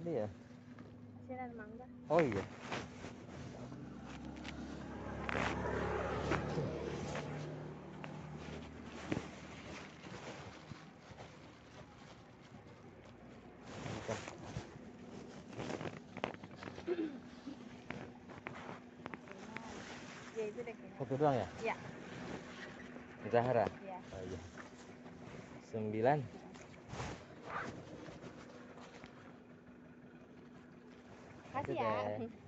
Iya. Asinan mangga. Oh iya. Ya itu deh kayaknya. Satu doang ya? Iya. Zahra. Iya. Oh iya. 9. Kasih ya. Deh.